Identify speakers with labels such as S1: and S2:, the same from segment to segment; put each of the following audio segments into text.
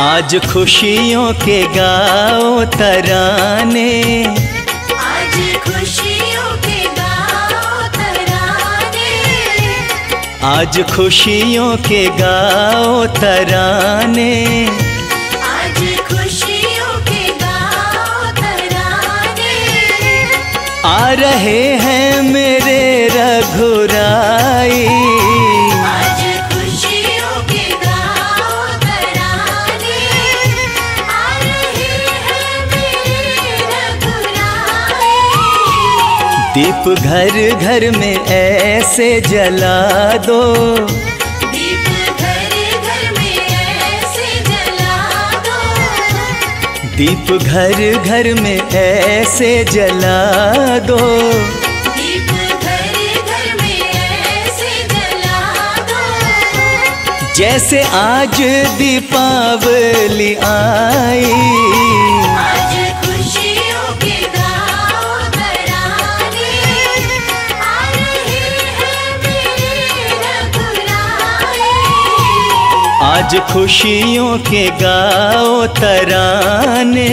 S1: आज खुशियों के गाओ तराने,
S2: आज खुशियों के गाओ तराने,
S1: आज खुशियों के गाओ तराने,
S2: आज खुशियों के गाओ तराने।
S1: आ रहे हैं मेरे रघुराई,
S2: आज खुशियों के गाओ तराने, आ रहे हैं मेरे रघुराई।
S1: दीप घर घर में ऐसे जला दो,
S2: दीप घर घर में ऐसे जला दो,
S1: दीप घर घर में ऐसे जला दो,
S2: दीप घर घर में ऐसे जला दो।
S1: जैसे आज दीपावली आई।
S2: आज खुशियों के गाओ तराने, आ रहे हैं मेरे रघुराई।
S1: आज खुशियों के गाओ तराने,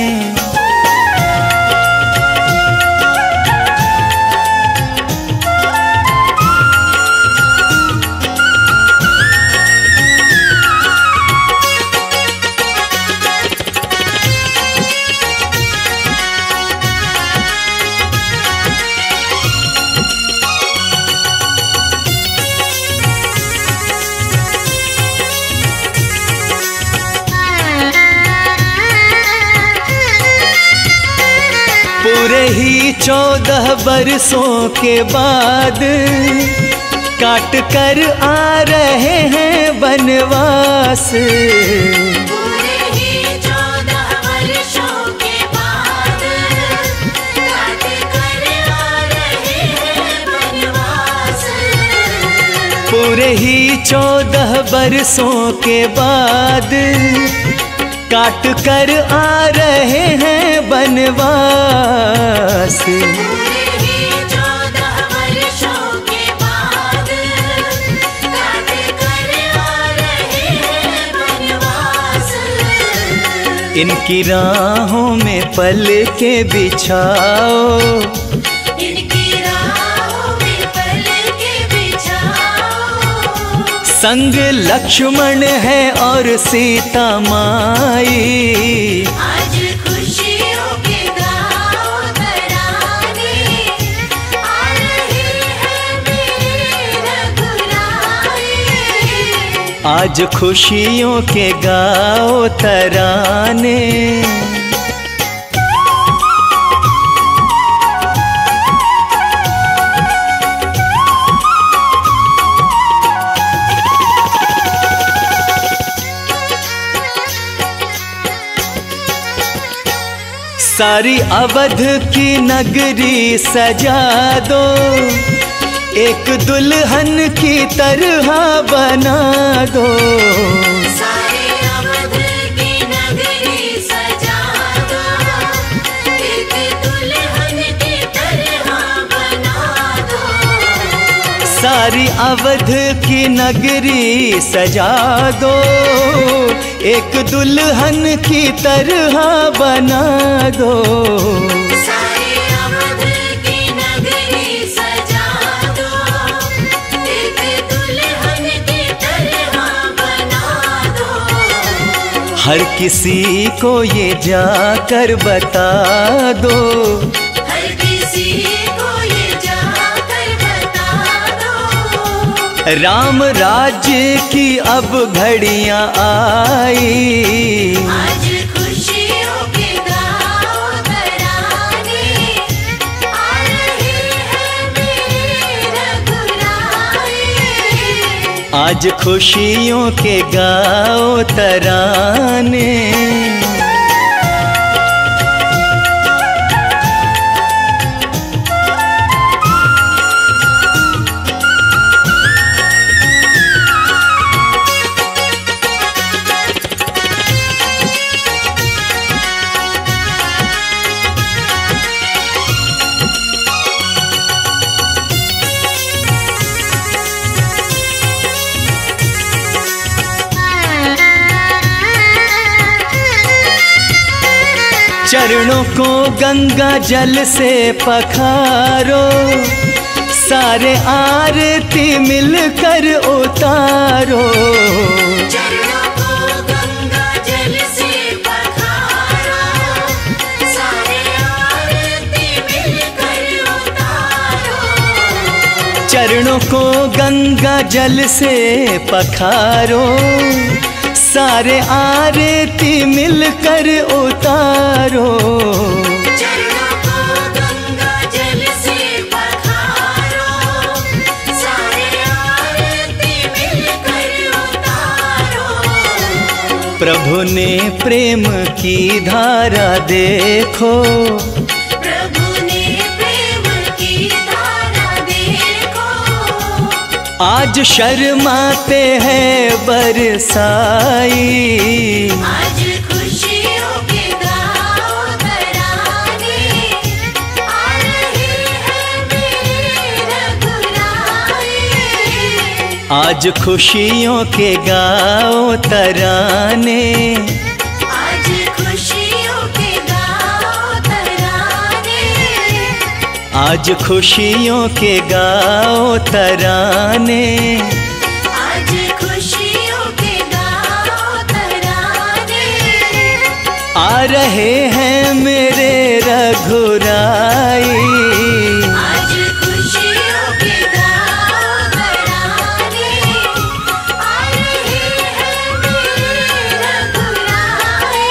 S1: पूरे ही 14 बरसों के बाद काट कर आ रहे हैं बनवास।
S2: पूरे ही 14 वर्षों के बाद काट कर आ रहे हैं बनवास।
S1: पूरे ही 14 बरसों के बाद काट कर आ रहे हैं बनवास।
S2: पूरे ही 14 वर्षों के बाद काट कर आ रहे हैं बनवास।
S1: इनकी राहों में पल के बिछाओ,
S2: इनकी राहों में पल के बिछाओ।
S1: संग लक्ष्मण है और सीता माई।
S2: आज खुशियों के गाओ तराने, आ रहे हैं मेरे रघुराई।
S1: आज खुशियों के गाओ तराने, सारी अवध की नगरी सजा दो, एक दुल्हन की तरह बना दो।
S2: सारे अवध की नगरी सजा दो, एक दुल्हन की तरह बना दो।
S1: सारी अवध की नगरी सजा दो, एक दुल्हन की तरह बना दो।
S2: सारे अवध की नगरी सजा दो, एक दुल्हन की तरह बना दो।
S1: हर किसी को ये जाकर बता दो,
S2: हर किसी को ये जाकर बता दो।
S1: राम राज्य की अब घड़ियां आई।
S2: आज खुशियों के गाओ तराने, आ रहे हैं मेरे रघुराई।
S1: आज खुशियों के गाओ तराने, चरणों को गंगा जल से पखारो, सारे आरती मिलकर उतारो।
S2: चरणों को गंगा जल से पखारो, सारे आरती मिलकर उतारो।
S1: चरणों को गंगा जल से पखारो, सारे आरती मिलकर उतारो।
S2: चरणों को गंगा जल से पखारो, सारे आरती मिलकर उतारो।
S1: प्रभु ने प्रेम की धारा देखो,
S2: प्रभु ने प्रेम की धारा देखो।
S1: आज शर्माते हैं बरसाई।
S2: आज खुशियों के गाओ तराने, आ रहे हैं मेरे रघुराई।
S1: आज खुशियों के गाओ तराने,
S2: आज खुशियों के गाओ तराने।
S1: आज खुशियों के गाओ तराने।
S2: आज खुशियों के गाओ तराने।
S1: आ रहे हैं मेरे रघुराई।
S2: आज खुशियों के गाओ तराने, आ रहे हैं मेरे रघुराई।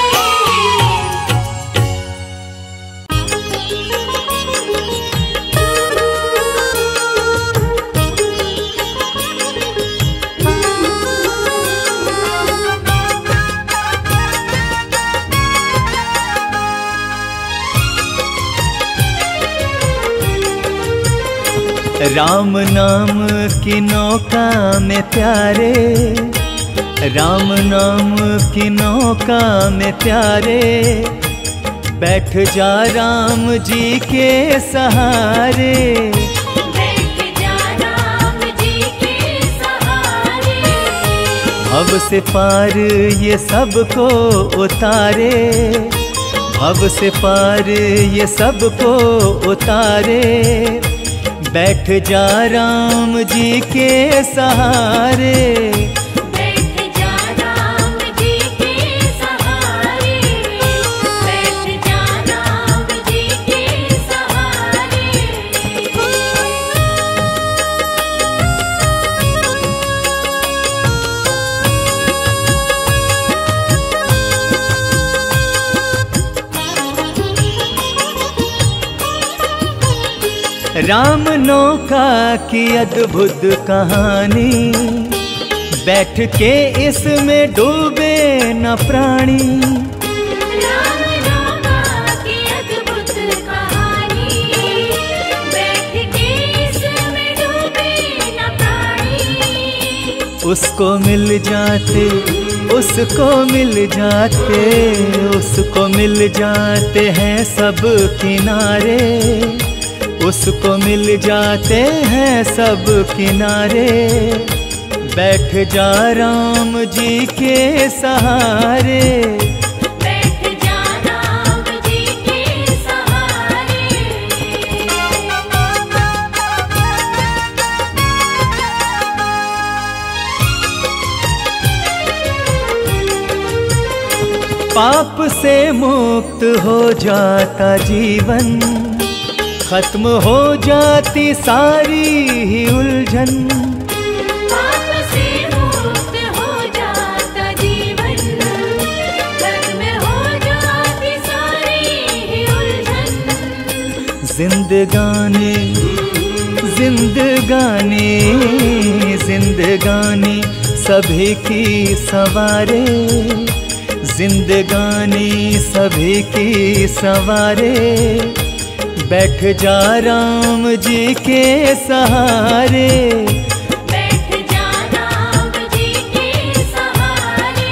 S1: राम नाम की नौका में प्यारे, राम नाम की नौका में प्यारे, बैठ जा राम जी के सहारे।
S2: बैठ जा राम जी के सहारे।
S1: भव से पार ये सबको उतारे, भव से पार ये सबको उतारे। बैठ जा राम जी के सहारे।
S2: बैठ जा राम जी के सहारे। बैठ जा राम जी के सहारे।
S1: राम नौका की अद्भुत कहानी, बैठ के इसमें डूबे न प्राणी।
S2: राम नौका की अद्भुत कहानी, बैठ के इसमें डूबे न प्राणी।
S1: उसको मिल जाते, उसको मिल जाते, उसको मिल जाते हैं सब किनारे। उसको मिल जाते हैं सब किनारे। बैठ जा राम जी के सहारे।
S2: बैठ जा राम जी के सहारे।
S1: पाप से मुक्त हो जाता जीवन, खत्म हो जाती सारी ही उलझन।
S2: पाप से मुक्त हो जाता जीवन, खत्म हो जाती सारी ही उलझन।
S1: जिंदगानी जिंदगानी जिंदगानी सभी की सवारे। जिंदगानी सभी की सवारे। बैठ जा राम जी के सहारे।
S2: बैठ जा राम जी के सहारे।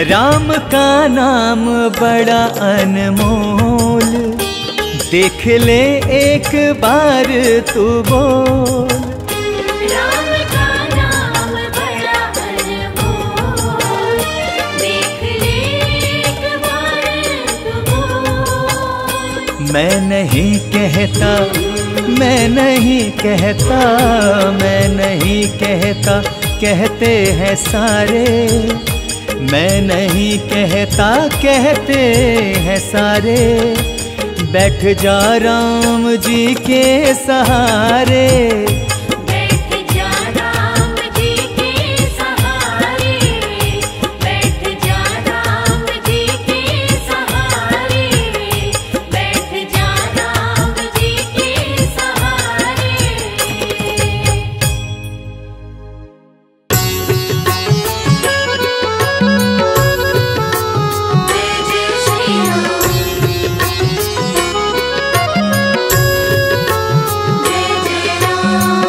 S1: राम का नाम बड़ा अनमोल, देख ले एक बार तू बोल।
S2: राम का नाम बड़ा अनमोल, देख ले एक बार तू बोल।
S1: मैं नहीं कहता, मैं नहीं कहता, मैं नहीं कहता, कहते हैं सारे। मैं नहीं कहता, कहते हैं सारे। बैठ जा राम जी के सहारे,
S2: बैठ जा राम जी के सहारे, बैठ जा राम जी के सहारे, बैठ जा राम जी के सहारे। जय जय श्री राम, जय जय राम।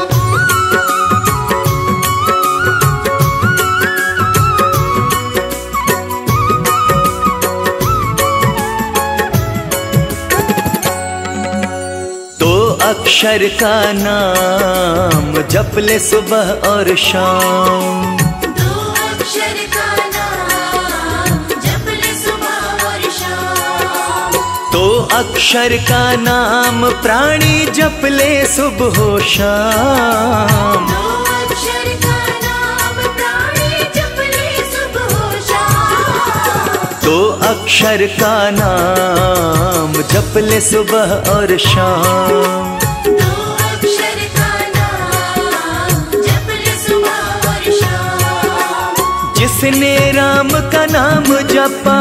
S1: तो अक्षर का नाम जप ले सुबह और शाम।
S2: दो अक्षर का नाम जप ले सुबह और शाम।
S1: तो अक्षर का नाम प्राणी जप ले सुबह हो शाम।
S2: दो अक्षर का नाम प्राणी जप ले सुबह हो शाम।
S1: तो अक्षर का नाम जप ले सुबह और शाम।
S2: दो अक्षर का नाम जप ले सुबह और शाम।
S1: जिसने राम का नाम जपा,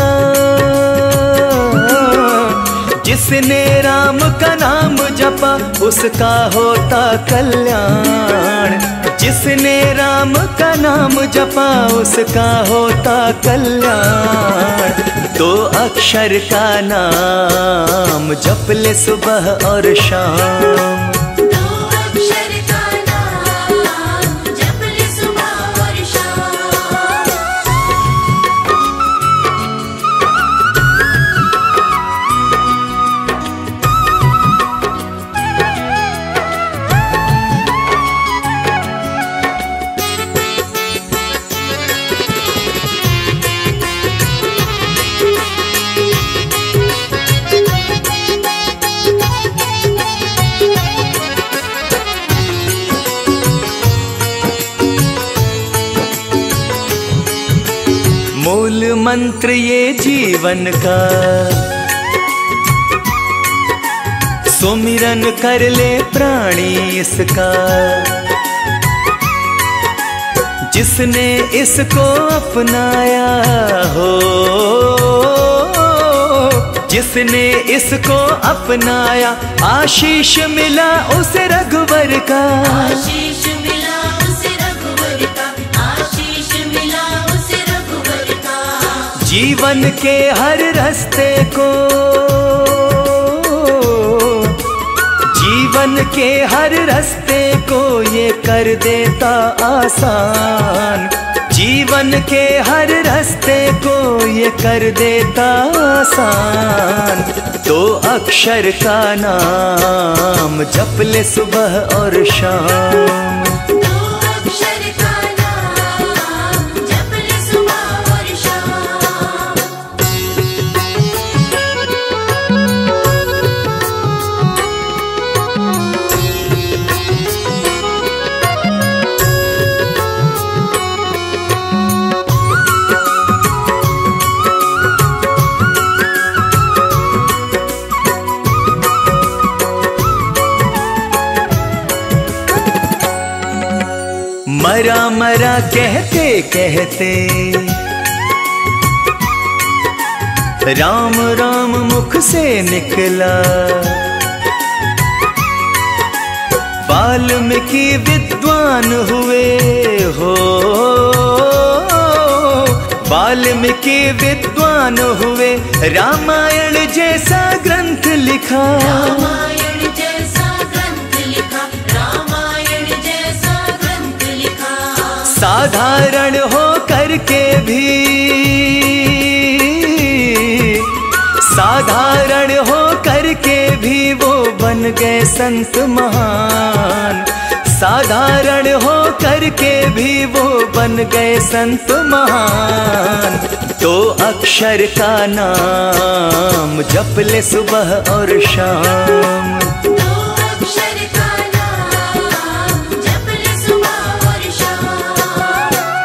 S1: जिसने राम का नाम जपा, उसका होता कल्याण। जिसने राम का नाम जपा, उसका होता कल्याण। दो अक्षर का नाम जप ले सुबह और शाम।
S2: दो अक्षर का नाम जप ले सुबह और शाम।
S1: मूल मंत्र ये जीवन का, सुमिरन कर ले प्राणी इसका। जिसने इसको अपनाया हो, जिसने इसको अपनाया, आशीष मिला उसे रघुवर का।
S2: आशीष मिला उसे रघुवर का, आशीष मिला उसे रघुवर का।
S1: जीवन के हर रास्ते को, जीवन के हर रास्ते को ये कर देता आसान। जीवन के हर रास्ते को ये कर देता आसान। दो अक्षर का नाम जप ले सुबह और शाम।
S2: दो अक्षर का नाम जप ले सुबह और शाम।
S1: मरा मरा कहते कहते, राम राम मुख से निकला। वाल्मीकि विद्वान हुए हो, वाल्मीकि विद्वान हुए। रामायण जैसा ग्रंथ लिखा,
S2: रामायण जैसा ग्रंथ लिखा, रामायण जैसा ग्रंथ लिखा।
S1: साधारण हो करके भी, भी वो बन गए संत महान, साधारण हो करके भी वो बन गए संत महान। तो अक्षर का नाम जप ले सुबह और शाम,
S2: दो अक्षर का नाम जप ले सुबह और शाम।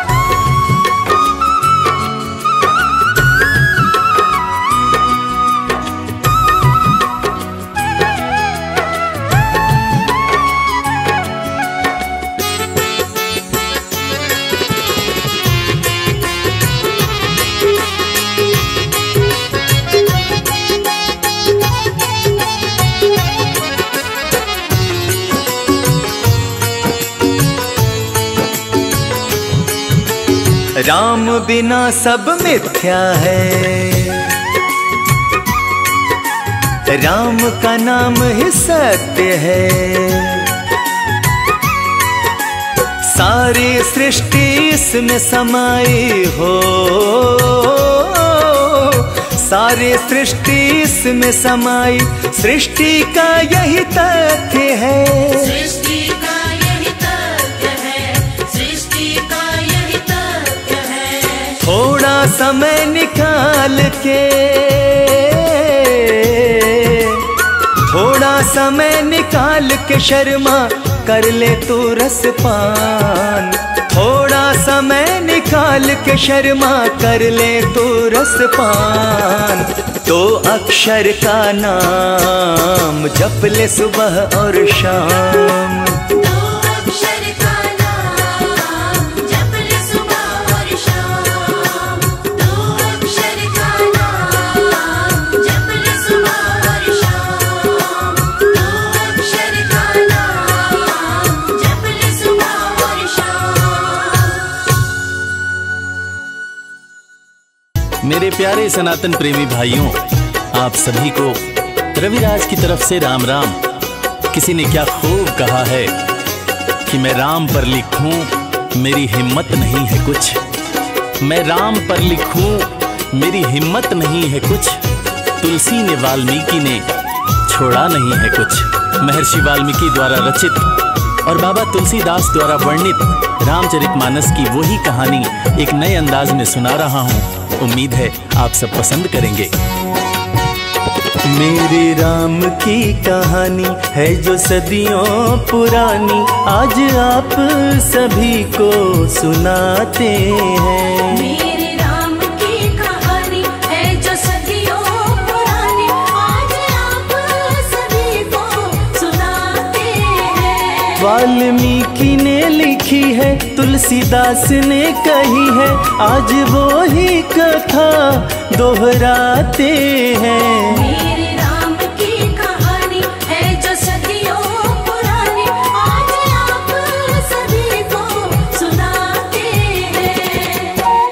S1: राम बिना सब मिथ्या है, राम का नाम ही सत्य है। सारी सृष्टि इसमें समाई हो, सारी सृष्टि इसमें समाई, सृष्टि का यही तथ्य है।
S2: सृष्टि का यही तथ्य है, सृष्टि का यही तथ्य है।
S1: थोड़ा समय निकाल के, थोड़ा समय निकाल के शर्मा कर ले तू रसपान, थोड़ा समय निकाल के शर्मा कर ले तू रसपान। तो अक्षर का नाम जप ले सुबह और शाम,
S2: दो अक्षर का नाम जप ले सुबह और शाम। दो अक्षर का नाम जप ले सुबह और शाम। दो अक्षर का नाम जप ले सुबह और शाम।
S3: मेरे प्यारे सनातन प्रेमी भाइयों, आप सभी को रविराज की तरफ से राम राम। किसी ने क्या खूब कहा है कि मैं राम पर लिखूं मेरी हिम्मत नहीं है कुछ, मैं राम पर लिखूं मेरी हिम्मत नहीं है कुछ, तुलसी ने वाल्मीकि ने छोड़ा नहीं है कुछ। महर्षि वाल्मीकि द्वारा रचित और बाबा तुलसीदास द्वारा वर्णित रामचरितमानस की वही कहानी एक नए अंदाज में सुना रहा हूँ। उम्मीद है आप सब पसंद करेंगे।
S1: मेरे राम की कहानी है जो सदियों पुरानी, आज आप सभी को सुनाते हैं।
S2: मेरे राम की कहानी है जो सदियों पुरानी, आज आप सभी को सुनाते हैं।
S1: वाल्मीकि ने लिखी है, तुलसीदास ने कही है, आज वो ही कथा दोहराते हैं।
S2: मेरे राम की कहानी है जो सदियों पुरानी, आज आप सभी को सुनाते हैं।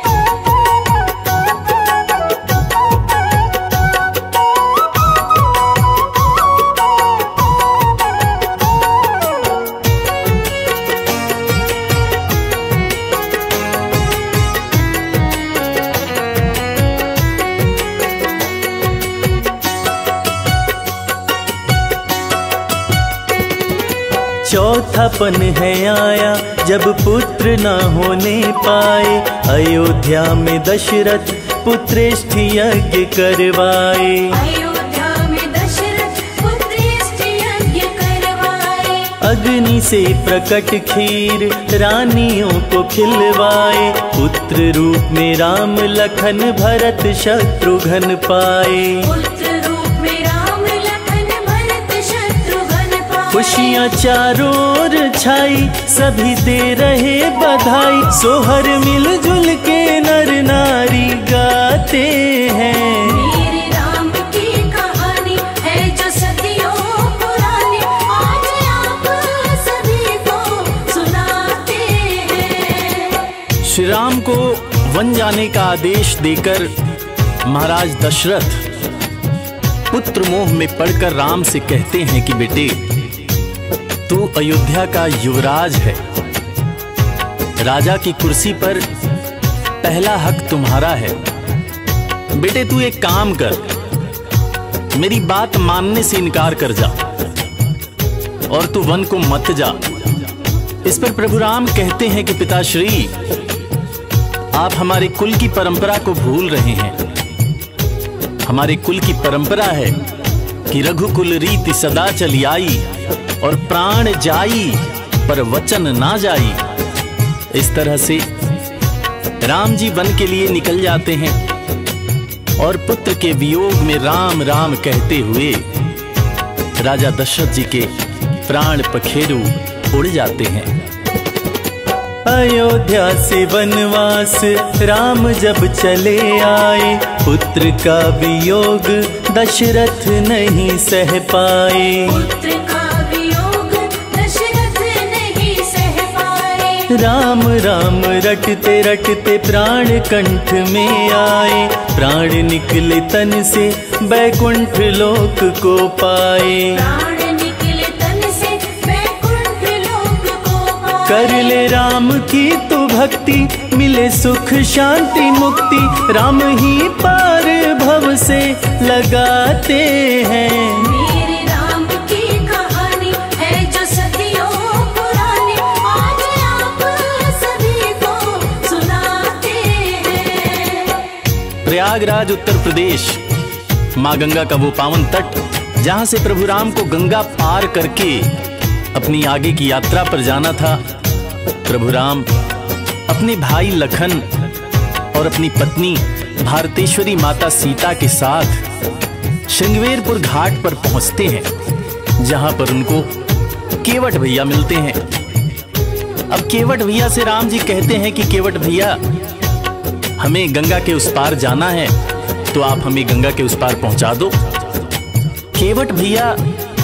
S1: चौथापन है आया जब पुत्र न होने पाए, अयोध्या में दशरथ पुत्रेष्ठ यज्ञ करवाए।
S2: अयोध्या में दशरथ पुत्रेष्ठ यज्ञ करवाए।
S1: अग्नि से प्रकट खीर रानियों को खिलवाए, पुत्र रूप में राम लखन भरत शत्रुघ्न पाए।
S2: पुत्र रूप में राम लखन भरत शत्रुघ्न पाए।
S1: खुशियाँ चारों ओर छाई, सभी दे रहे बधाई, सोहर मिलजुल के नर नारी गाते हैं।
S2: मेरे राम की कहानी है जो सदियों पुरानी, आज आप सभी को सुनाते हैं।
S3: श्री राम को वन जाने का आदेश देकर महाराज दशरथ पुत्र मोह में पड़कर राम से कहते हैं कि बेटे, तू अयोध्या का युवराज है, राजा की कुर्सी पर पहला हक तुम्हारा है। बेटे तू एक काम कर, मेरी बात मानने से इनकार कर जा और तू वन को मत जा। इस पर प्रभु राम कहते हैं कि पिताश्री, आप हमारे कुल की परंपरा को भूल रहे हैं। हमारे कुल की परंपरा है कि रघुकुल रीति सदा चली आई और प्राण जाई पर वचन ना जाई। इस तरह से राम जी वन के लिए निकल जाते हैं और पुत्र के वियोग में राम राम कहते हुए राजा दशरथ जी के प्राण पखेरु उड़ जाते हैं।
S1: अयोध्या से वनवास राम जब चले आए, पुत्र का वियोग दशरथ नहीं सह पाए।
S2: पुत्र का वियोग दशरथ नहीं सह पाए।
S1: राम राम रटते रटते प्राण कंठ में आए, प्राण निकले तन से बैकुंठ लोक को पाए।
S2: प्राण निकले तन से बैकुंठ लोक को पाए।
S1: कर ले राम की तू भक्ति, मिले सुख शांति मुक्ति, राम ही पार भव से लगाते हैं।
S2: मेरे राम की कहानी है जो सदियों पुरानी, आज आप सभी को सुनाते हैं।
S3: प्रयागराज उत्तर प्रदेश, माँ गंगा का वो पावन तट जहां से प्रभु राम को गंगा पार करके अपनी आगे की यात्रा पर जाना था। प्रभु राम अपने भाई लखन और अपनी पत्नी भारतेश्वरी माता सीता के साथ श्रृंगवेरपुर घाट पर पहुंचते हैं, जहां पर उनको केवट भैया मिलते हैं। अब केवट भैया से राम जी कहते हैं कि केवट भैया, हमें गंगा के उस पार जाना है, तो आप हमें गंगा के उस पार पहुंचा दो। केवट भैया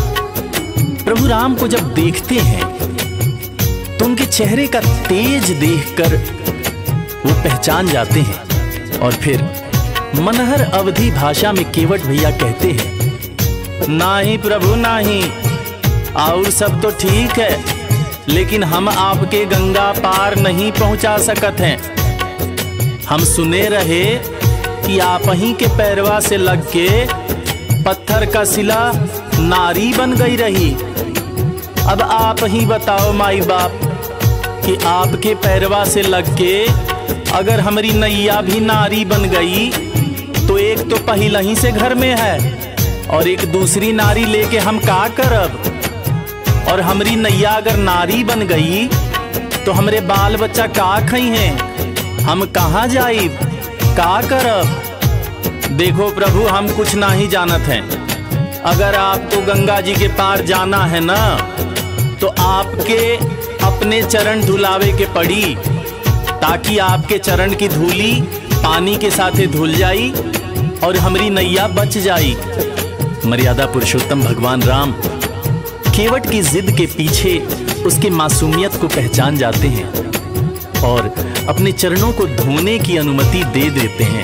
S3: प्रभु राम को जब देखते हैं तो उनके चेहरे का तेज देखकर वो पहचान जाते हैं और फिर मनहर अवधी भाषा में केवट भैया कहते हैं, नाही प्रभु नाही, और सब तो ठीक है, लेकिन हम आपके गंगा पार नहीं पहुंचा सकत हैं। हम सुने रहे कि आप ही के पैरवा से लग के पत्थर का सिला नारी बन गई रही। अब आप ही बताओ माई बाप कि आपके पैरवा से लग के अगर हमारी नैया भी नारी बन गई तो एक तो पहला ही से घर में है और एक दूसरी नारी लेके हम का करब। और हमारी नैया अगर नारी बन गई तो हमरे बाल बच्चा का खई हैं, हम कहाँ जाइब, का करब। देखो प्रभु, हम कुछ नहीं जानत हैं। अगर आपको गंगा जी के पार जाना है ना, तो आपके अपने चरण धुलावे के पड़ी, ताकि आपके चरण की धूली पानी के साथे धुल जाई और हमारी नैया बच जाई। मर्यादा पुरुषोत्तम भगवान राम केवट की जिद के पीछे उसके मासूमियत को पहचान जाते हैं और अपने चरणों को धोने की अनुमति दे देते हैं।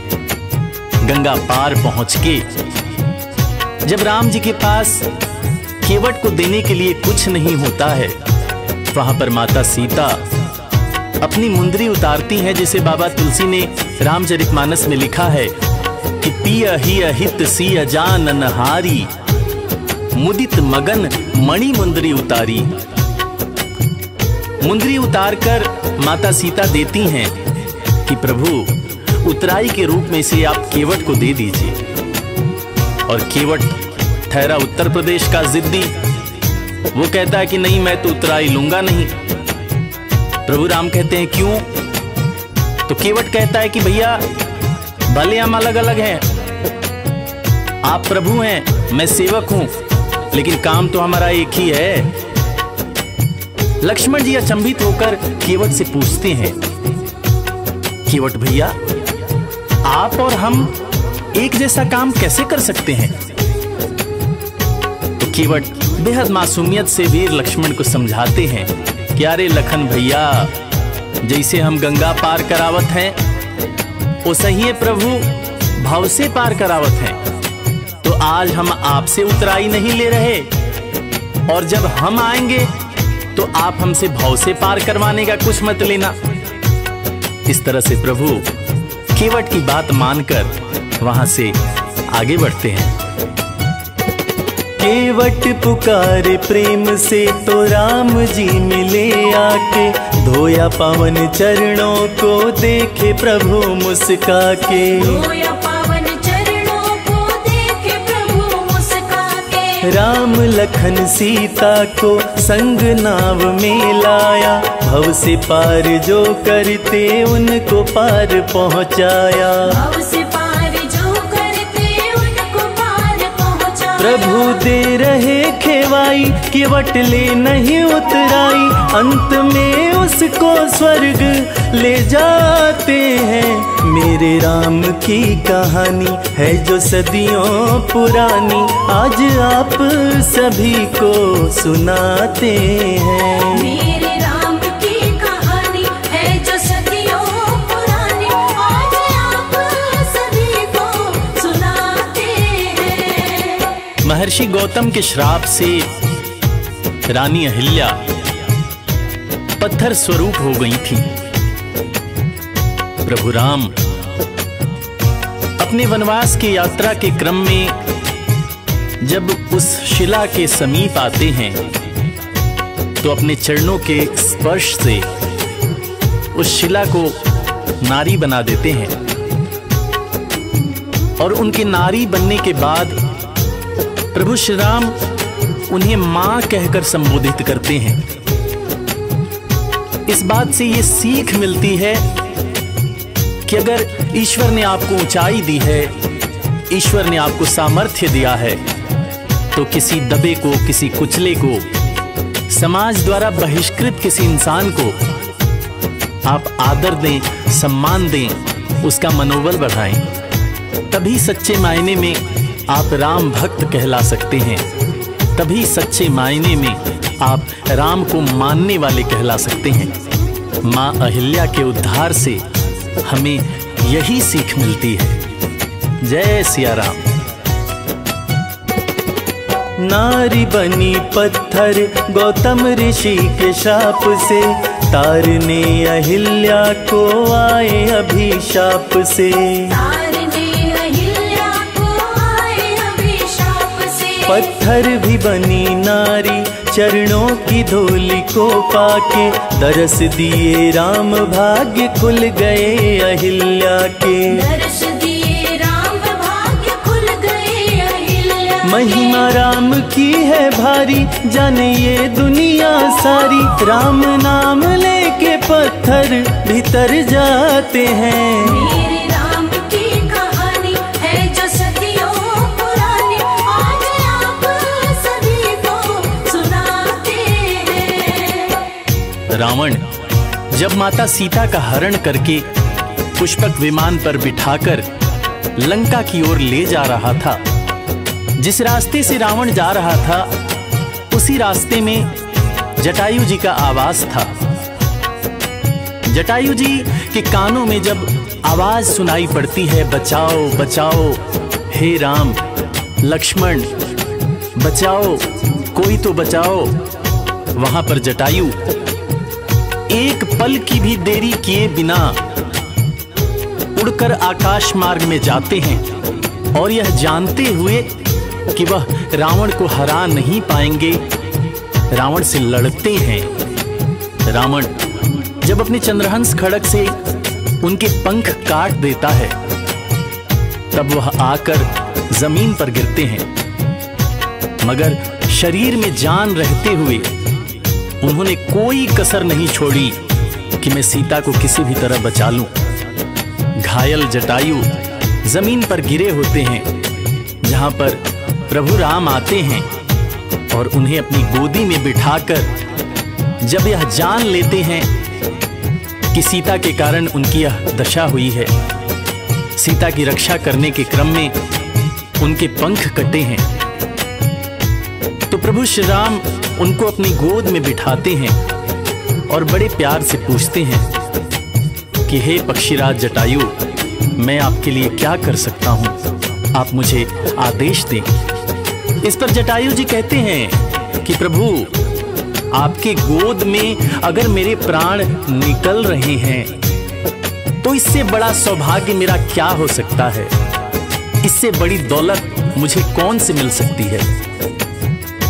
S3: गंगा पार पहुंच के जब राम जी के पास केवट को देने के लिए कुछ नहीं होता है, वहां पर माता सीता अपनी मुंदरी उतारती हैं, जिसे बाबा तुलसी ने रामचरितमानस में लिखा है कि पिय ही हित सिय जानन हारी, मुदित मगन मणि मुंदरी उतारी। मुंदरी उतारकर माता सीता देती हैं कि प्रभु उतराई के रूप में इसे आप केवट को दे दीजिए। और केवट ठहरा उत्तर प्रदेश का जिद्दी, वो कहता है कि नहीं, मैं तो उतराई लूंगा नहीं। प्रभु राम कहते हैं क्यों? तो केवट कहता है कि भैया भले हम अलग अलग हैं, आप प्रभु हैं, मैं सेवक हूं, लेकिन काम तो हमारा एक ही है। लक्ष्मण जी अचंभित होकर केवट से पूछते हैं, केवट भैया आप और हम एक जैसा काम कैसे कर सकते हैं? तो केवट बेहद मासूमियत से वीर लक्ष्मण को समझाते हैं कि अरे लखन भैया, जैसे हम गंगा पार करावत हैं, वो सही है प्रभु भव से पार करावत हैं। तो आज हम आपसे उतराई नहीं ले रहे, और जब हम आएंगे तो आप हमसे भव से पार करवाने का कुछ मत लेना। इस तरह से प्रभु केवट की बात मानकर वहां से आगे बढ़ते हैं।
S1: केवट पुकारे प्रेम से तो राम जी मिले आके, धोया पावन चरणों को देखे प्रभु मुस्का के।
S2: धोया पावन चरणों को देखे प्रभु मुस्का के।
S1: राम लखन सीता को संग नाव में लाया, भव से पार जो करते उनको पार पहुँचाया।
S2: भव से पार जो करते उनको पार पहुँचाया।
S1: प्रभु दे रहे खेवाई केवट ले नहीं उतराई, अंत में उसको स्वर्ग ले जाते हैं। मेरे राम की कहानी है जो सदियों पुरानी, आज आप सभी को सुनाते हैं।
S2: मेरे राम की कहानी है जो सदियों पुरानी, आज आप सभी को सुनाते हैं।
S3: महर्षि गौतम के श्राप से रानी अहिल्या पत्थर स्वरूप हो गई थी। प्रभु राम अपने वनवास की यात्रा के क्रम में जब उस शिला के समीप आते हैं तो अपने चरणों के स्पर्श से उस शिला को नारी बना देते हैं और उनके नारी बनने के बाद प्रभु श्री राम उन्हें मां कहकर संबोधित करते हैं। इस बात से ये सीख मिलती है कि अगर ईश्वर ने आपको ऊंचाई दी है, ईश्वर ने आपको सामर्थ्य दिया है, तो किसी दबे को, किसी कुचले को, समाज द्वारा बहिष्कृत किसी इंसान को आप आदर दें, सम्मान दें, उसका मनोबल बढ़ाएं। तभी सच्चे मायने में आप राम भक्त कहला सकते हैं, तभी सच्चे मायने में आप राम को मानने वाले कहला सकते हैं। मां अहिल्या के उद्धार से हमें यही सीख मिलती है। जय सिया राम।
S1: नारी बनी पत्थर गौतम ऋषि के शाप से, तारने अहिल्या को आए अभिशाप से।
S2: तारने अहिल्या को आए अभिशाप से।
S1: पत्थर भी बनी नारी चरणों की धूलि को पाके, दरस दिए राम भाग्य खुल गए अहिल्या के।
S2: दर्श दिए राम भाग्य खुल गए अहिल्या के।
S1: महिमा राम की है भारी, जाने ये दुनिया सारी, राम नाम लेके पत्थर भीतर जाते हैं।
S2: मेरे राम की कहानी है जो सदियों पुरानी, आज आप सभी को सुनाते हैं।
S3: रावण जब माता सीता का हरण करके पुष्पक विमान पर बिठाकर लंका की ओर ले जा रहा था, जिस रास्ते से रावण जा रहा था उसी रास्ते में जटायु जी का आवाज था। जटायु जी के कानों में जब आवाज सुनाई पड़ती है, बचाओ बचाओ हे राम लक्ष्मण बचाओ, कोई तो बचाओ, वहां पर जटायु एक पल की भी देरी किए बिना उड़कर आकाश मार्ग में जाते हैं और यह जानते हुए कि वह रावण को हरा नहीं पाएंगे, रावण से लड़ते हैं। रावण जब अपने चंद्रहंस खड़ग से उनके पंख काट देता है तब वह आकर जमीन पर गिरते हैं, मगर शरीर में जान रहते हुए उन्होंने कोई कसर नहीं छोड़ी कि मैं सीता को किसी भी तरह बचा लूं। घायल जटायु जमीन पर गिरे होते हैं, जहां पर प्रभु राम आते हैं और उन्हें अपनी गोदी में बिठाकर जब यह जान लेते हैं कि सीता के कारण उनकी यह दशा हुई है, सीता की रक्षा करने के क्रम में उनके पंख कटे हैं, तो प्रभु श्री राम उनको अपनी गोद में बिठाते हैं और बड़े प्यार से पूछते हैं कि हे पक्षीराज जटायु, मैं आपके लिए क्या कर सकता हूं, आप मुझे आदेश दें। इस पर जटायु जी कहते हैं कि प्रभु आपके गोद में अगर मेरे प्राण निकल रहे हैं तो इससे बड़ा सौभाग्य मेरा क्या हो सकता है, इससे बड़ी दौलत मुझे कौन से मिल सकती है।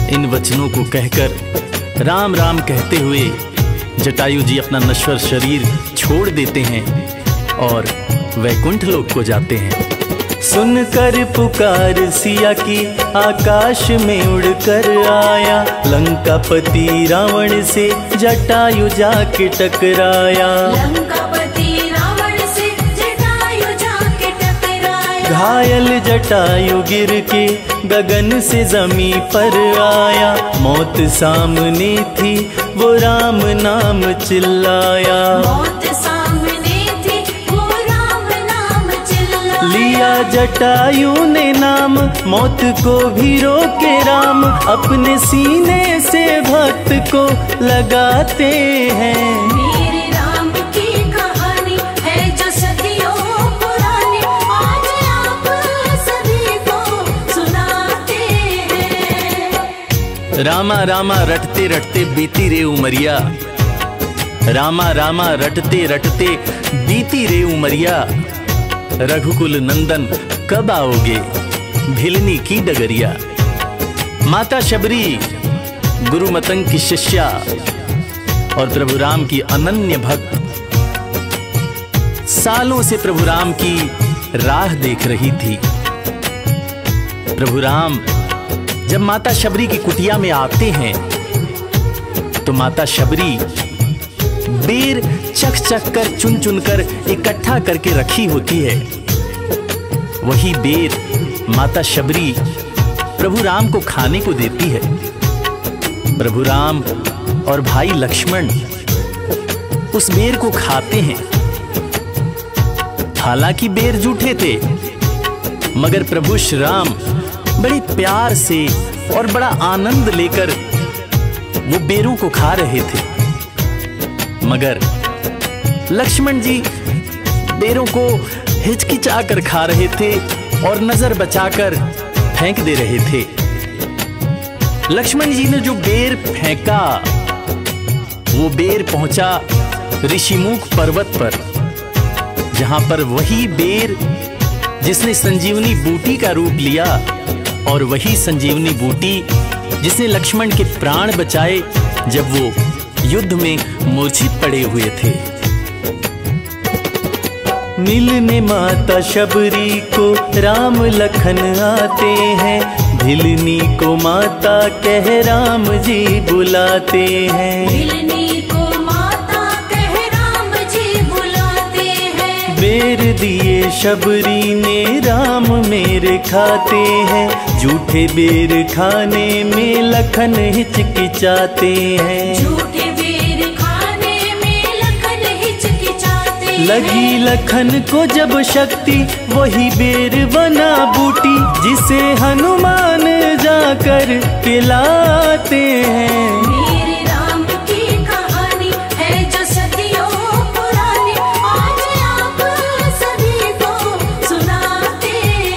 S3: इन वचनों को कहकर राम राम कहते हुए जटायु जी अपना नश्वर शरीर छोड़ देते हैं और वैकुंठ लोक को जाते हैं।
S1: सुनकर पुकार सिया की आकाश में उड़कर आया, लंकापति रावण से जटायु जाके टकराया।
S2: लंकापति रावण से जटायु जाके टकराया।
S1: घायल जटायु गिर के गगन से जमी पर आया, मौत सामने थी वो राम नाम चिल्लाया।
S2: मौत सामने थी वो राम नाम चिल्लाया।
S1: लिया जटायु ने नाम, मौत को भी रोके राम, अपने सीने से भक्त को लगाते हैं।
S2: मेरे राम की कहानी है जो सदियों पुरानी, आज आप सभी को सुनाते हैं।
S3: रामा रामा रटते रटते बीती रे उमरिया, रामा रामा रटते रटते बीती रे उमरिया, रघुकुल नंदन कब आओगे भिलनी की डगरिया। माता शबरी गुरु मतंग की शिष्या और प्रभु राम की अनन्य भक्त सालों से प्रभु राम की राह देख रही थी। प्रभु राम जब माता शबरी की कुटिया में आते हैं तो माता शबरी बेर चख चख कर चुन चुन कर इकट्ठा करके रखी होती है। वही बेर माता शबरी प्रभु राम को खाने को देती है। प्रभु राम और भाई लक्ष्मण उस बेर को खाते हैं। हालांकि बेर जूठे थे, मगर प्रभु श्री राम बड़े प्यार से और बड़ा आनंद लेकर वो बेरों को खा रहे थे। मगर लक्ष्मण जी बेरों को हिचकिचा कर खा रहे थे और नजर बचाकर फेंक दे रहे थे। लक्ष्मण जी ने जो बेर फेंका वो बेर पहुंचा ऋषिमुख पर्वत पर, जहां पर वही बेर जिसने संजीवनी बूटी का रूप लिया और वही संजीवनी बूटी जिसने लक्ष्मण के प्राण बचाए जब वो युद्ध में मूर्छित पड़े हुए थे।
S1: मिलने माता शबरी को राम लखन आते हैं, भिलनी को माता कह राम जी बुलाते हैं।
S2: भिलनी को माता कह राम जी बुलाते हैं।
S1: बेर दिए शबरी ने राम मेरे खाते हैं, झूठे बेर खाने में लखन हिचकिचाते हैं।
S2: झूठे बेर खाने में लखन हिचकिचाते हैं।
S1: लगी लखन को जब शक्ति वही बेर बना बूटी, जिसे हनुमान जाकर पिलाते हैं।
S2: मेरे राम की कहानी है जो सदियों पुरानी, आज आप सभी को सुनाते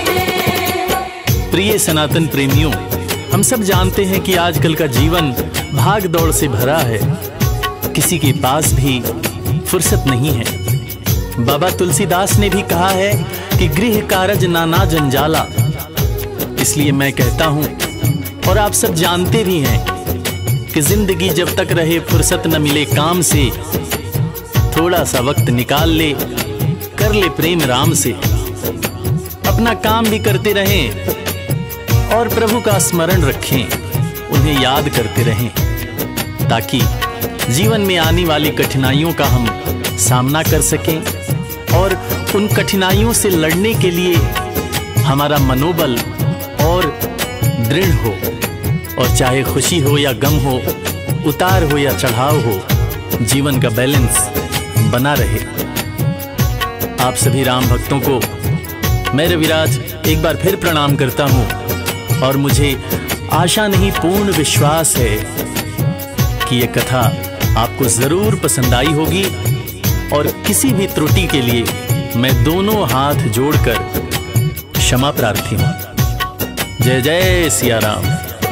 S2: हैं।
S3: प्रिय सनातन प्रेमियों, हम सब जानते हैं कि आजकल का जीवन भाग दौड़ से भरा है, किसी के पास भी फुर्सत नहीं है। बाबा तुलसीदास ने भी कहा है कि गृह कारज नाना जंजाला। इसलिए मैं कहता हूं और आप सब जानते भी हैं कि जिंदगी जब तक रहे फुर्सत न मिले काम से, थोड़ा सा वक्त निकाल ले, कर ले प्रेम राम से। अपना काम भी करते रहें और प्रभु का स्मरण रखें, उन्हें याद करते रहें, ताकि जीवन में आने वाली कठिनाइयों का हम सामना कर सकें और उन कठिनाइयों से लड़ने के लिए हमारा मनोबल और दृढ़ हो। और चाहे खुशी हो या गम हो, उतार हो या चढ़ाव हो, जीवन का बैलेंस बना रहे। आप सभी राम भक्तों को मैं रविराज एक बार फिर प्रणाम करता हूं और मुझे आशा नहीं पूर्ण विश्वास है कि ये कथा आपको जरूर पसंद आई होगी। और किसी भी त्रुटि के लिए मैं दोनों हाथ जोड़कर क्षमा प्रार्थी हूं। जय जय सिया राम।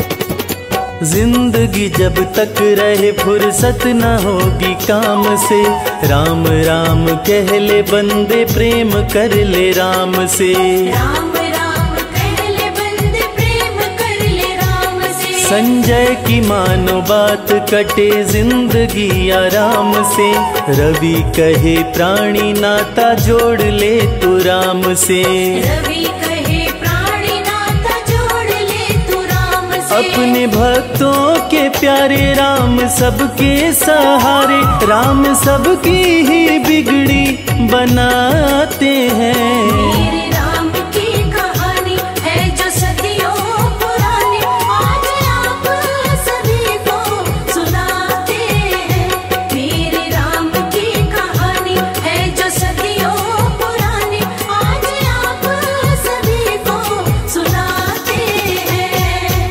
S1: जिंदगी जब तक रहे फुर्सत न होगी काम से, राम राम कह ले बंदे प्रेम कर ले राम से।
S2: राम राम कह ले बंदे प्रेम कर ले राम से।
S3: संजय की मानो बात कटे जिंदगी आराम से। रवि कहे प्राणी नाता जोड़ ले तू राम से।
S2: रवि कहे प्राणी नाता जोड़ ले तू राम से।
S3: अपने भक्तों के प्यारे राम सबके सहारे, राम सबकी ही बिगड़ी बनाते हैं।
S2: मेरे राम की कहानी है जो सदियों पुरानी, आज आप सभी को सुनाते हैं। मेरे राम की कहानी है जो सदियों पुरानी, आज आप सभी को सुनाते हैं।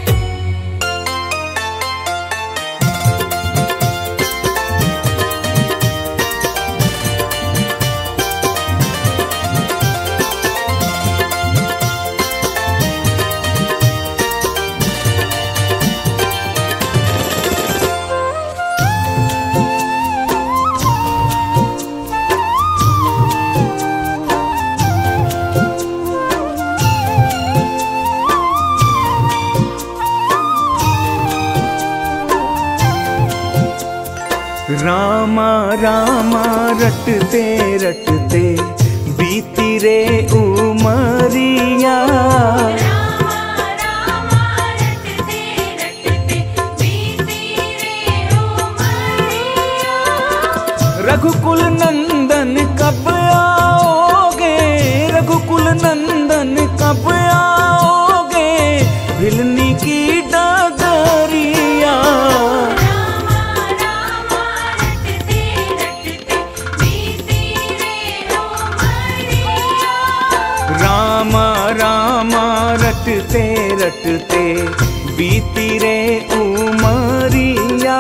S1: रामा रामा रटते रटते बीती रे उमरिया।
S2: रामा रामा रटते रटते बीती रे उमरिया।
S1: रघुकुल नंदन कब आओगे, रघुकुल नंदन कब आओगे, भिलनी की डगरिया।
S2: रामा रामा रटते रटते बीती रे उमरिया।
S1: रामा रामा रटते रटते बीती रे उमरिया।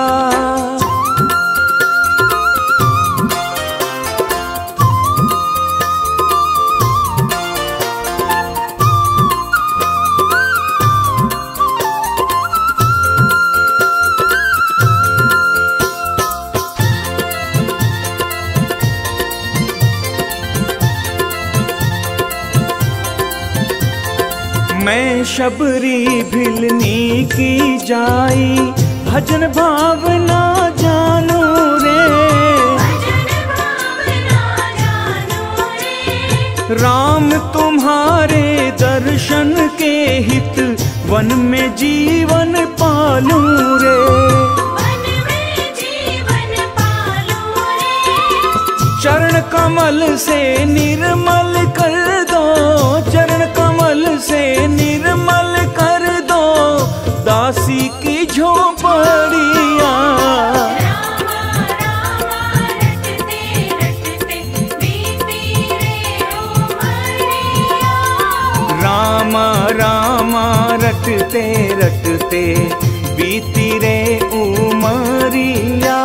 S1: मैं शबरी भिलनी की जाई, भजन भावना जानू रे।
S2: भजन भावना जानो रे।
S1: राम तुम्हारे दर्शन के हित, वन में जीवन पालू रे।
S2: वन में जीवन पालो रे।
S1: चरण कमल से निर्मल कर दो, चरण कमल से निर्मल कर दो, दासी की झोपड़िया।
S2: रामा रामा रटते रटते बीती रे उमरिया।
S1: रामा रामा रटते रटते बीती रे उमरिया।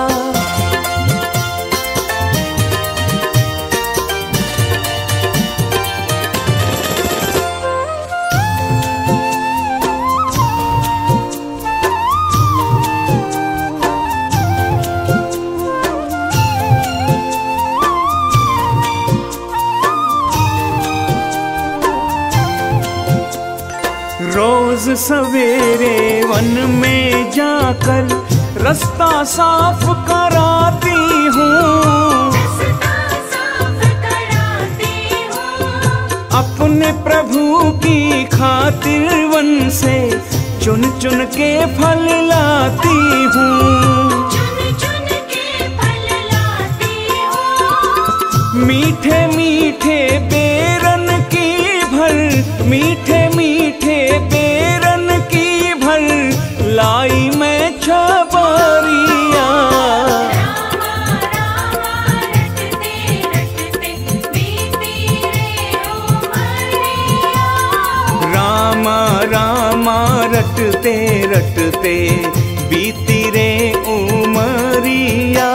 S1: रोज सवेरे वन में जाकर रास्ता साफ कराती हूँ।
S2: रास्ता साफ कराती हूँ।
S1: अपने प्रभु की खातिर वन से चुन चुन के फल लाती हूँ।
S2: चुन चुन के फल लाती हूँ।
S1: मीठे मीठे बेरन की भर, मीठे मीठे बेरन की भर, लाई मैं छबरिया।
S2: रामा रामा रटते रटते बीती रे उमरिया।
S1: रामा रामा रटते रटते बीती रे उमरिया।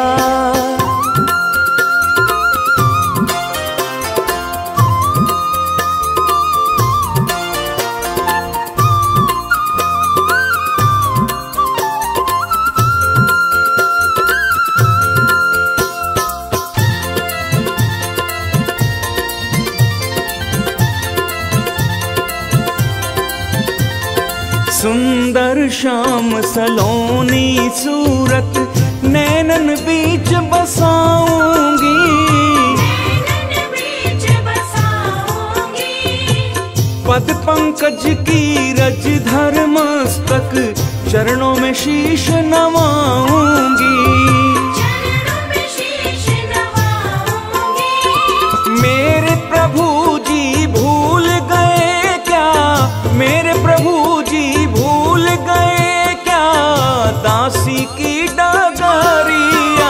S1: सुंदर श्याम सलोनी सूरत नैनन बीच बसाऊंगी।
S2: नैनन बीच बसाऊंगी।
S1: पद पंकज की रज धर मस्तक चरणों में शीश नवाऊंगी।
S2: चरणों में शीश नवाऊंगी।
S1: मेरे प्रभु जी भूल गए क्या, मेरे प्रभु जी भूल गए क्या दासी की डगरिया।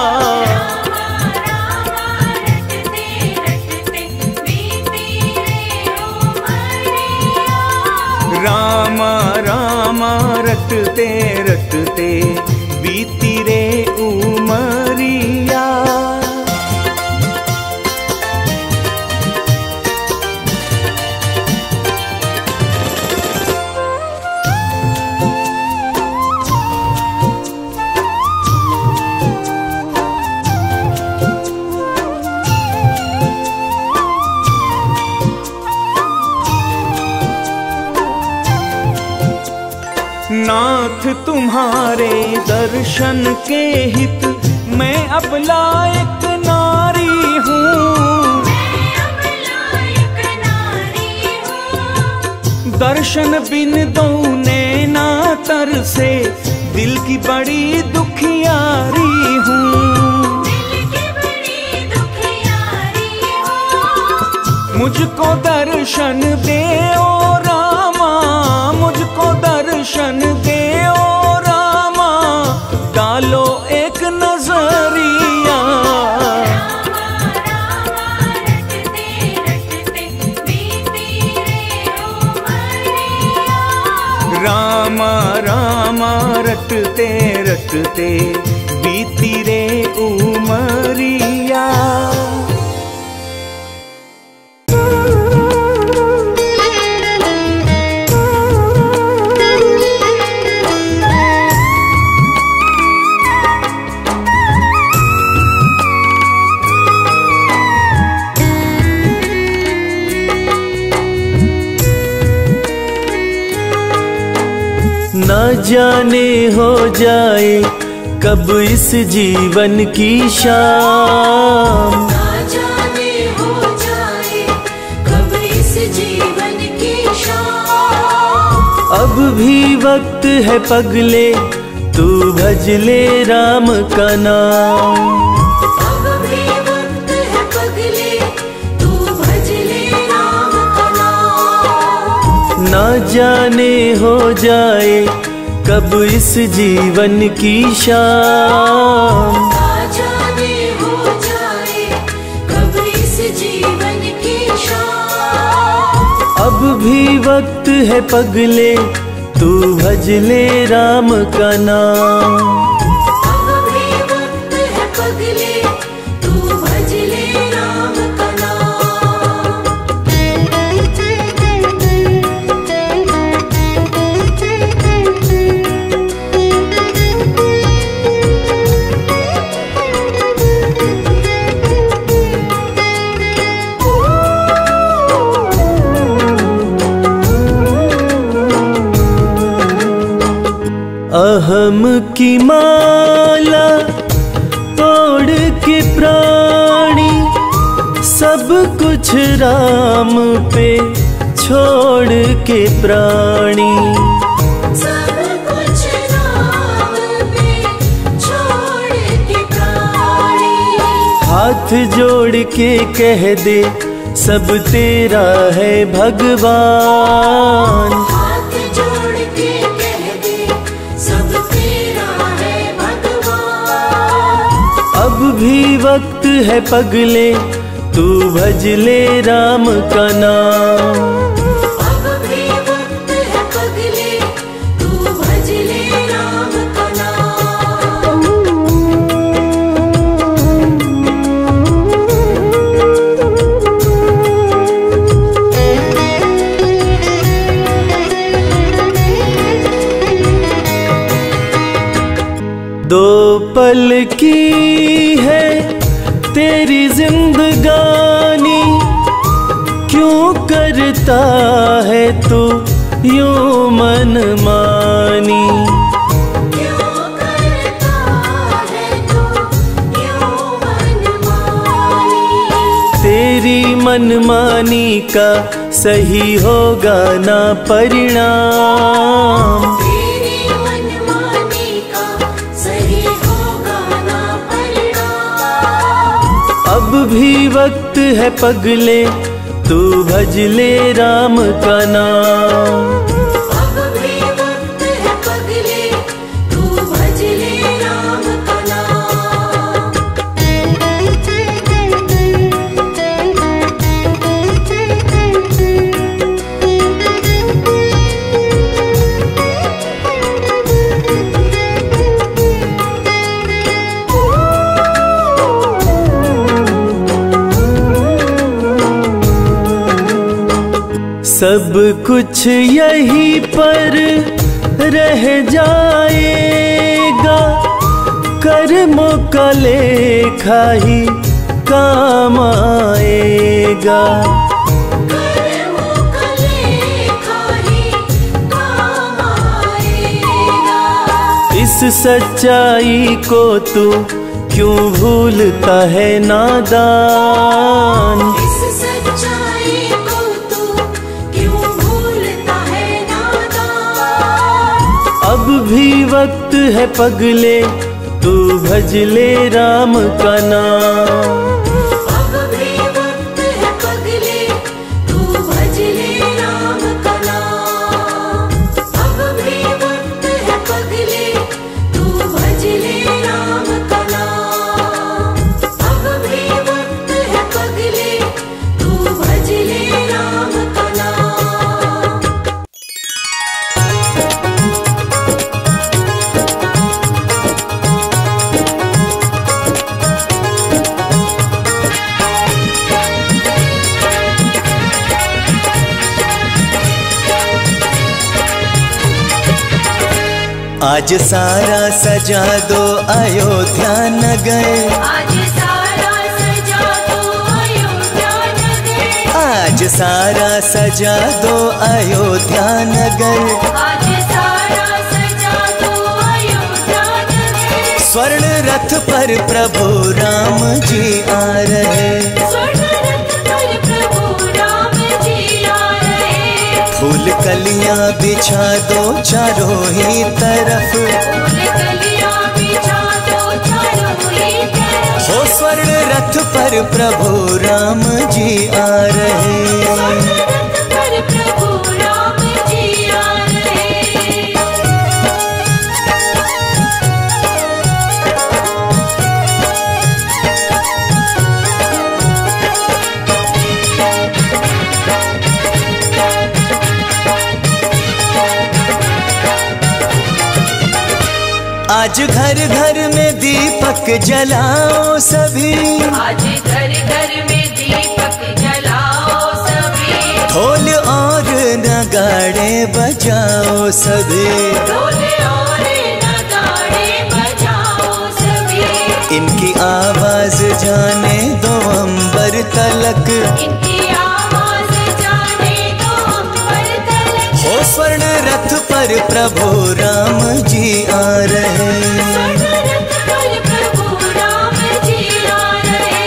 S2: रटते रटते बीती रे उमरिया।
S1: रामा रामा रटते रटते बीती रे उमरिया। नाथ तुम्हारे दर्शन के हित मैं अब लायक नारी हूँ।
S2: मैं अब लायक नारी हूँ।
S1: दर्शन बिन दो नैना तर से दिल की बड़ी दुखियारी हूँ।
S2: दिल की बड़ी दुखियारी हूँ।
S1: मुझको दर्शन दे ओ रामा, मुझको दर्शन दे ओ रामा, डालो एक नजरिया।
S2: रटते रटते बीती रे उमरिया।
S1: रामा रामा रटते रटते बीती रे उमरिया। न जाने हो जाए कब इस जीवन की शाम।
S2: ना जाने हो जाए कब इस जीवन की शाम।
S1: अब भी वक्त है पगले तू भज ले राम का नाम।
S2: अब भी वक्त है पगले तू भज ले राम का नाम।
S1: न जाने हो जाए कब इस जीवन की शाम।
S2: ना जाने हो जाए कब इस जीवन की शाम।
S1: अब भी वक्त है पगले तू भज ले राम का नाम।
S2: अब भी वक्त है पगले तू भज ले राम का नाम।
S1: अहम की माला तोड़ के प्राणी सब कुछ राम पे छोड़ के प्राणी।
S2: सब कुछ राम पे छोड़ के प्राणी।
S1: हाथ जोड़ के कह दे सब तेरा है भगवान।
S2: हाथ जोड़ के कह दे सब तेरा है भगवान।
S1: अब भी वक्त है पगले तू भज ले राम का नाम।
S2: अब भी वक्त है पगले तू भज ले राम का नाम।
S1: दो पल की है तेरी जिंदगानी, क्यों करता है तू यूं मनमानी। का सही होगा ना परिणाम।
S2: तेरी मनमानी का सही होगा ना परिणाम।
S1: अब भी वक्त है पगले, तू भज ले राम का नाम।
S2: अब भी वक्त है पगले, तू भज ले राम का नाम।
S1: सब कुछ यहीं पर रह जाएगा, कर्मों का लेखा ही काम आएगा।
S2: कर्मों का लेखा ही काम आएगा।
S1: इस सच्चाई को तू क्यों भूलता है नादान।
S2: इस सच्चाई को तू क्यों भूलता है नादान।
S1: अब भी वक्त है पगले, तू भज ले राम का नाम।
S2: अब भी वक्त है पगले, तू भज ले राम का नाम। अब भी वक्त है पगले, तू भज ले राम का नाम। अब भी वक्त है पगले, तू भज ले राम का नाम।
S1: आज सारा सजा दो अयोध्या नगर।
S2: आज सारा सजा दो अयोध्या नगर।
S1: आज सारा सजा दो अयोध्या नगर।
S2: आज सारा सजा दो अयोध्या नगर।
S1: स्वर्ण रथ पर प्रभु राम जी आ रहे।
S2: स्वर्ण रथ पर प्रभु राम जी आ रहे।
S1: फूल कलियां बिछा दो चारों ही तरफ।
S2: फूल कलियां बिछा दो चारों ही तरफ।
S1: हो स्वर्ण रथ पर प्रभु राम जी आ रहे।
S2: स्वर्ण रथ पर प्रभु राम जी आ रहे।
S1: आज घर घर में दीपक जलाओ सभी।
S2: आज घर घर में दीपक जलाओ सभी।
S1: ढोल और नगाड़े बजाओ सभी।
S2: ढोल और नगाड़े बजाओ सभी।
S1: इनकी आवाज जाने दो अंबर तलक।
S2: इनकी आवाज जाने दो अंबर तलक।
S1: हो स्वर्ण रथ पर प्रभु राम जी आ रहे।
S2: स्वर्ण रथ पर प्रभु राम जी आ रहे।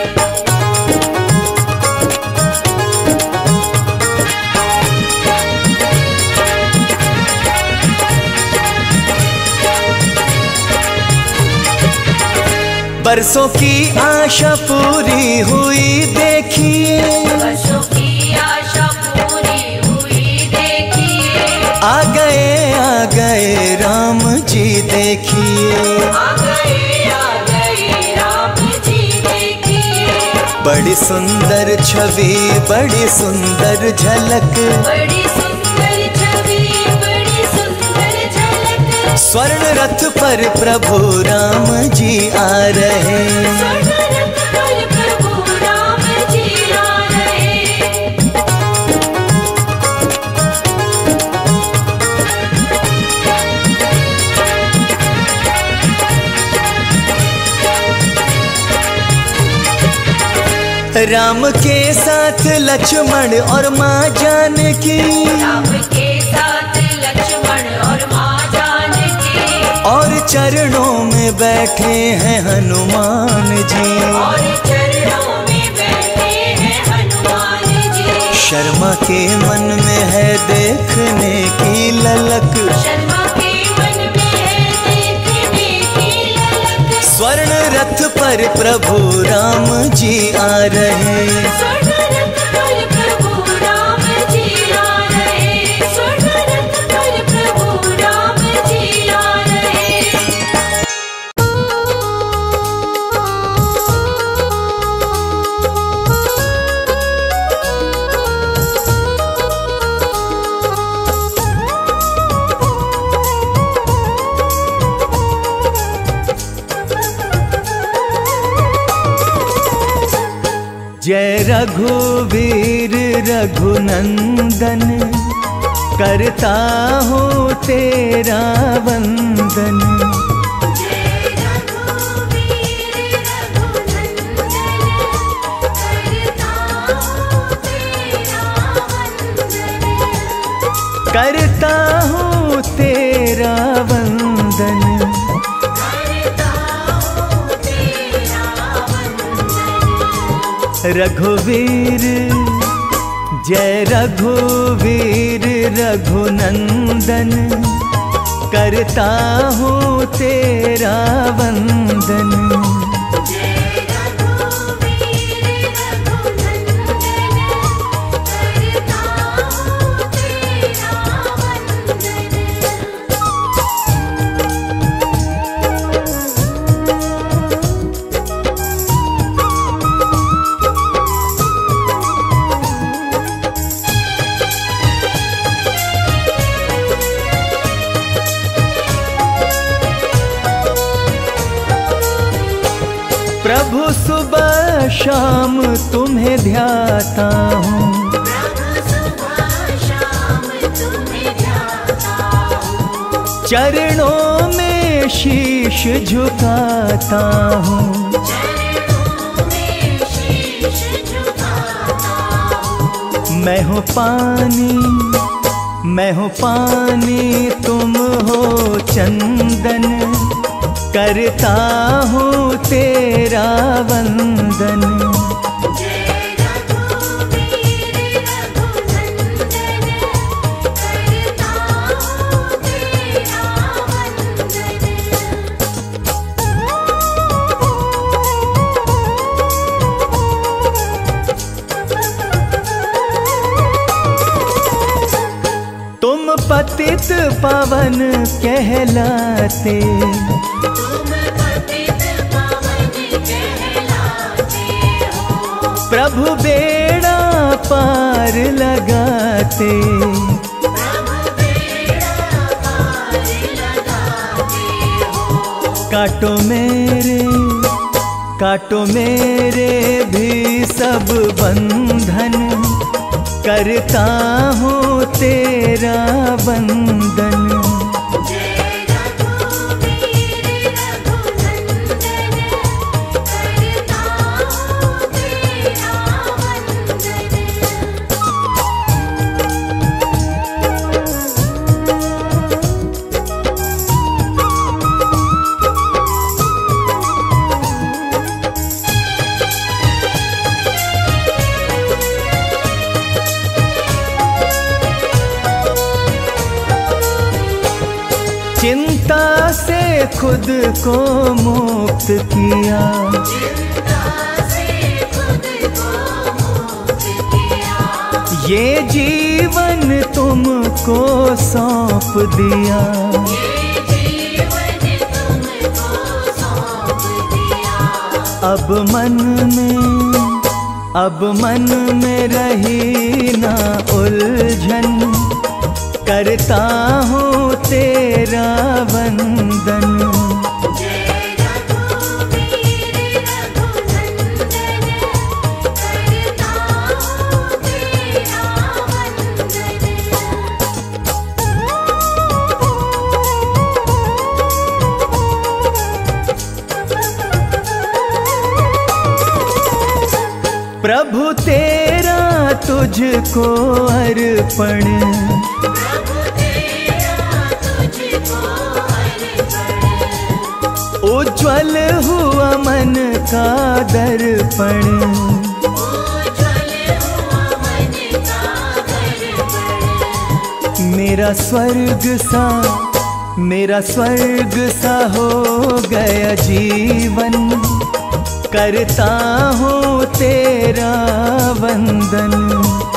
S1: बरसों की आशा पूरी हुई देखिए।
S2: वर्षों की आशा पूरी हुई देखिए।
S1: आ गए राम जी देखिए।
S2: आ गए राम जी देखिए।
S1: बड़ी सुंदर छवि, बड़ी सुंदर झलक।
S2: बड़ी सुंदर छवि, बड़ी सुंदर झलक।
S1: स्वर्ण रथ पर प्रभु राम जी आ रहे।
S2: स्वर्ण रथ पर प्रभु राम जी आ रहे।
S1: राम के साथ लक्ष्मण और माँ जानकी।
S2: राम के साथ लक्ष्मण और माँ जानकी।
S1: और चरणों में बैठे हैं हनुमान जी।
S2: और चरणों में बैठे हैं हनुमान जी।
S1: शर्मा के मन में है देखने की ललक,
S2: शर्मा के मन में है देखने की ललक।
S1: स्वर्ण रथ पर प्रभु राम जी आ रहे,
S2: स्वर्ण रथ पर प्रभु राम जी आ रहे, स्वर्ण रथ पर प्रभु राम जी आ रहे।
S1: जय रघुवीर रघुनंदन, करता हूँ तेरा वंदन।
S2: जय रघुवीर रघुनंदन, करता हूँ तेरा वंदन,
S1: करता हूँ तेरा वंदन। रघुवीर जय रघुवीर रघुनंदन, करता हूँ तेरा वंदन।
S2: जय रघुवीर रघुनंदन, करता हूँ तेरा वंदन।
S1: प्रभु सुबह शाम तुम्हें ध्याता हूँ,
S2: प्रभु सुबह शाम तुम्हें ध्याता हूँ,
S1: चरणों में शीश झुकाता हूँ।
S2: चरणों में शीश झुकाता हूँ।
S1: मैं हूँ पानी तुम हो चंदन, करता हूँ तेरा वंदन।
S2: जय रघुवीर रघुनंदन, करता हूँ तेरा वंदन।
S1: तुम पतित पावन कहलाते,
S2: तुम पतित पावन कहलाते हो,
S1: प्रभु बेड़ा पार लगाते।
S2: प्रभु बेड़ा पार लगाते हो।
S1: काटो मेरे भी सब बंधन, करता हूँ तेरा वंदन।
S2: जय रघुवीर रघुनंदन, करता हूँ तेरा वंदन।
S1: चिंता से खुद को मुक्त किया,
S2: चिंता से खुद को मुक्त किया,
S1: ये जीवन तुमको सौंप दिया।
S2: ये जीवन तुमको सौंप दिया।
S1: अब मन में रही ना उलझन, करता हूँ तेरा वंदन।
S2: जय रघुवीर रघुनंदन, करता हूँ तेरा वंदन।
S1: प्रभु तेरा तुझको अर्पण,
S2: प्रभु तेरा तुझको अर्पण,
S1: उज्ज्वल हुआ मन का दर्पण।
S2: उज्ज्वल हुआ मन का
S1: मेरा स्वर्ग सा हो गया जीवन, करता हूँ तेरा वंदन।